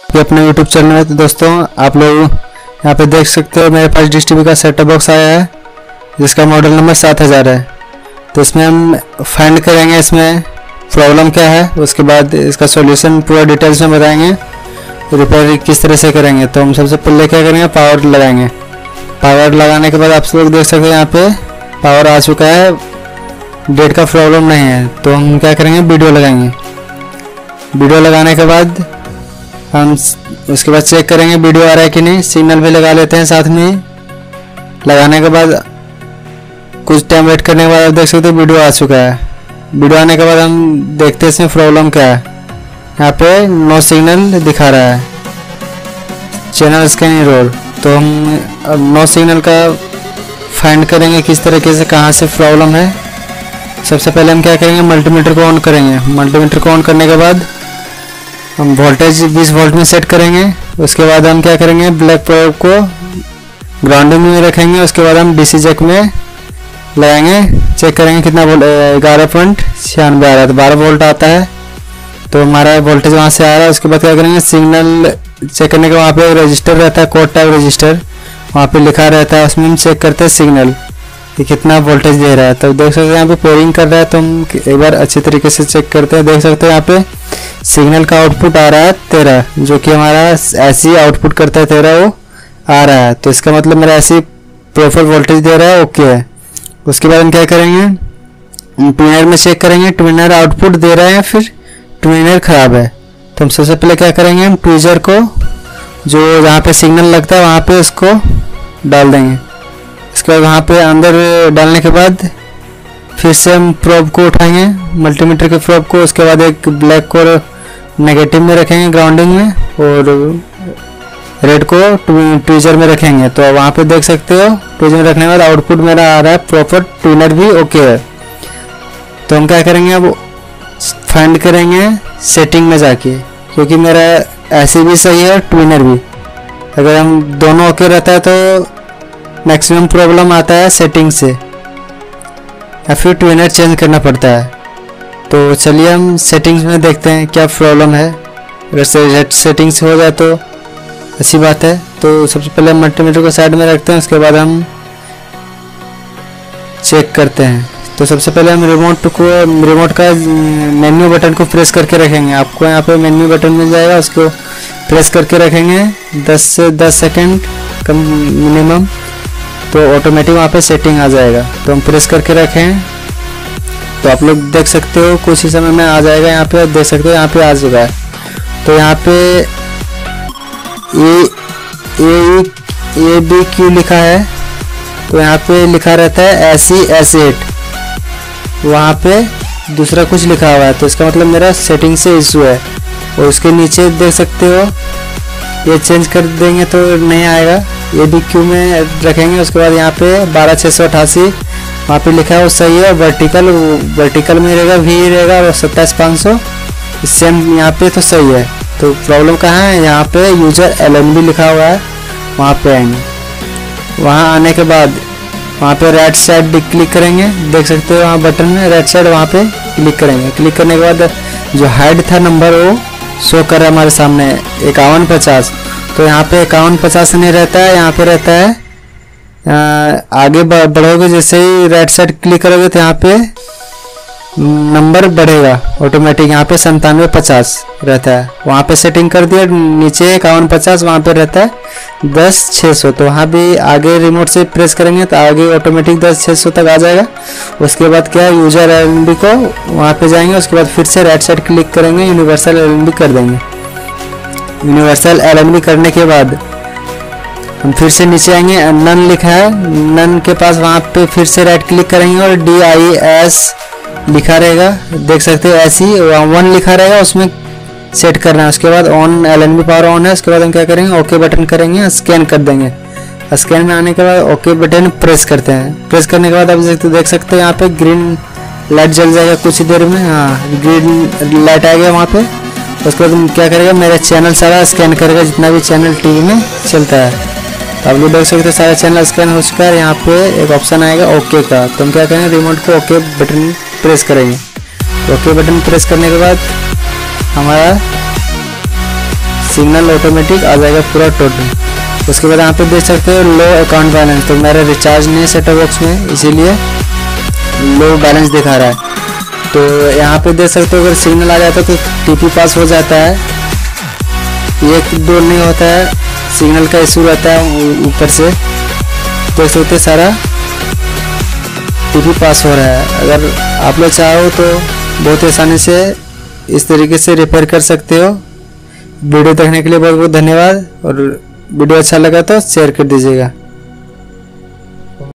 अपने YouTube channel में। तो दोस्तों आप लोग यहाँ पे देख सकते हो मेरे पास डिश टीवी का सेटअप बॉक्स आया है जिसका मॉडल नंबर 7000 है। तो इसमें हम फाइंड करेंगे इसमें प्रॉब्लम क्या है, उसके बाद इसका सॉल्यूशन पूरा डिटेल्स में बताएंगे, रिपेयर किस तरह से करेंगे। तो हम सबसे पहले क्या करेंगे, पावर लगाएंगे। पावर लगाने के बाद आप लोग देख सकते हैं यहाँ पे पावर आ चुका है, डेट का प्रॉब्लम नहीं है। तो हम क्या करेंगे, वीडियो लगाएंगे। वीडियो लगाने के बाद हम उसके बाद चेक करेंगे वीडियो आ रहा है कि नहीं। सिग्नल भी लगा लेते हैं साथ में। लगाने के बाद कुछ टाइम वेट करने के बाद आप देख सकते हो वीडियो आ चुका है। वीडियो आने के बाद हम देखते हैं इसमें प्रॉब्लम क्या है। यहाँ पे नो सिग्नल दिखा रहा है, चैनल स्कैन एरर। तो हम नो सिग्नल का फाइंड करेंगे किस तरीके से, कहाँ से प्रॉब्लम है। सबसे पहले हम क्या करेंगे, मल्टीमीटर को ऑन करेंगे। मल्टीमीटर को ऑन करने के बाद हम वोल्टेज 20 वोल्ट में सेट करेंगे। उसके बाद हम क्या करेंगे, ब्लैक प्रोब को ग्राउंडिंग में रखेंगे। उसके बाद हम डीसी जैक में लगाएंगे, चेक करेंगे कितना वोल्ट, 11.96 आ रहा है। तो 12 वोल्ट आता है, तो हमारा वोल्टेज वहाँ से आ रहा है। उसके बाद क्या करेंगे, सिग्नल चेक करने के वहाँ पे रजिस्टर रहता है, कोड टाइप रजिस्टर, वहाँ पे लिखा रहता है। उसमें हम चेक करते हैं सिग्नल कि कितना वोल्टेज दे रहा है। तो देख सकते हैं यहाँ पे पेयरिंग कर रहा है, तो हम एक बार अच्छे तरीके से चेक करते हैं। देख सकते हैं यहाँ पे सिग्नल का आउटपुट आ रहा है 13, जो कि हमारा ऐसी आउटपुट करता है 13 वो आ रहा है। तो इसका मतलब मेरा ऐसी प्रॉपर वोल्टेज दे रहा है, ओके है। उसके बाद हम क्या करेंगे, ट्यूनर में चेक करेंगे ट्यूनर आउटपुट दे रहा है फिर ट्यूनर खराब है। तो हम सबसे पहले क्या करेंगे, हम ट्वीजर को जो जहाँ पे सिग्नल लगता है वहाँ पे उसको डाल देंगे। इसके बाद वहाँ पे अंदर डालने के बाद फिर से हम प्रोब को उठाएंगे, मल्टीमीटर के प्रोब को। उसके बाद एक ब्लैक को नेगेटिव में रखेंगे ग्राउंडिंग में, और रेड को ट्वीजर में रखेंगे। तो वहाँ पे देख सकते हो ट्वीजर में रखने के बाद आउटपुट मेरा आ रहा है प्रॉपर, ट्यूनर भी ओके है। तो हम क्या करेंगे, अब फाइंड करेंगे सेटिंग में जाके, क्योंकि मेरा ऐसे भी सही है ट्यूनर भी। अगर हम दोनों ओके रहता है तो मैक्सिमम प्रॉब्लम आता है सेटिंग से, या फिर ट्यूनर चेंज करना पड़ता है। तो चलिए हम सेटिंग्स में देखते हैं क्या प्रॉब्लम है। अगर सेटिंग्स हो जाए तो अच्छी बात है। तो सबसे पहले हम मल्टीमीटर को साइड में रखते हैं, उसके बाद हम चेक करते हैं। तो सबसे पहले हम रिमोट का मेन्यू बटन को प्रेस करके रखेंगे। आपको यहाँ पे मेन्यू बटन मिल जाएगा, उसको प्रेस करके रखेंगे 10 से 10 सेकंड कम मिनिमम, तो ऑटोमेटिक वहाँ पे सेटिंग आ जाएगा। तो हम प्रेस करके रखें तो आप लोग देख सकते हो कुछ ही समय में आ जाएगा। यहाँ पे देख सकते हो यहाँ पे आ चुका है। तो यहाँ पे ए बी क्यू लिखा है, तो यहाँ पे लिखा रहता है SE8, वहाँ पे दूसरा कुछ लिखा हुआ है। तो इसका मतलब मेरा सेटिंग से इशू है। और उसके नीचे देख सकते हो ये चेंज कर देंगे तो नहीं आएगा, ये भी क्यू में रखेंगे। उसके बाद यहाँ पे 12688 वहाँ पे लिखा है वो सही है। वर्टिकल में रहेगा V रहेगा, और 27500 सेम यहाँ पे तो सही है। तो प्रॉब्लम कहाँ है, यहाँ पे यूजर LNB लिखा हुआ है, वहाँ पे आएंगे। वहाँ आने के बाद वहाँ पे राइट साइड क्लिक करेंगे, देख सकते हो वहाँ बटन में राइट साइड, वहाँ पे क्लिक करेंगे। क्लिक करने के बाद जो हाइड था नंबर वो शो कर रहा है हमारे सामने 5150। तो यहाँ पे 5150 नहीं रहता है, यहाँ पे रहता है आगे बढ़ोगे जैसे ही राइट साइड क्लिक करोगे तो यहाँ पे नंबर बढ़ेगा ऑटोमेटिक, यहाँ पे 9750 रहता है। वहाँ पे सेटिंग कर दिया, नीचे 5150 वहाँ पे रहता है 10600। तो वहाँ भी आगे रिमोट से प्रेस करेंगे तो आगे ऑटोमेटिक 10600 तक आ जाएगा। उसके बाद क्या, यूजर LNB को वहाँ पे जाएंगे। उसके बाद फिर से राइट साइड क्लिक करेंगे, यूनिवर्सल LNB कर देंगे। यूनिवर्सल LNB करने के बाद हम फिर से नीचे आएंगे, नन लिखा है, नन के पास वहाँ पे फिर से राइट क्लिक करेंगे और DIS लिखा रहेगा, देख सकते हो ऐसी 1 लिखा रहेगा, उसमें सेट करना है। उसके बाद ऑन LNB पावर ऑन है। उसके बाद हम क्या करेंगे, ओके बटन करेंगे, स्कैन कर देंगे। स्कैन में आने के बाद ओके बटन प्रेस करते हैं। प्रेस करने के बाद आप देख सकते हैं यहाँ पे ग्रीन लाइट जल जाएगा कुछ देर में। हाँ, ग्रीन लाइट आ गया वहाँ पे। उसके बाद हम क्या करेगा, मेरा चैनल सारा स्कैन करेगा, जितना भी चैनल टीवी में चलता है। तो आप लोग देख सकते हैं सारा चैनल स्कैन हो चुका है। यहाँ पे एक ऑप्शन आएगा ओके का, तो हम क्या करेंगे, रिमोट को ओके बटन प्रेस करेंगे। ओके बटन प्रेस करने के बाद हमारा सिग्नल ऑटोमेटिक आ जाएगा पूरा टोटल। उसके बाद यहाँ पे देख सकते हो लो अकाउंट बैलेंस, तो मेरा रिचार्ज नहीं है सेटअप बॉक्स में, इसीलिए लो बैलेंस दिखा रहा है। तो यहाँ पे देख सकते हो अगर सिग्नल आ जाता है तो टीपी पास हो जाता है, एक दो नहीं होता है, सिग्नल का इशू रहता है ऊपर से। देख सकते सारा टीपी पास हो रहा है। अगर आप लोग चाहो तो बहुत आसानी से इस तरीके से रिपेयर कर सकते हो। वीडियो देखने के लिए बहुत बहुत धन्यवाद, और वीडियो अच्छा लगा तो शेयर कर दीजिएगा।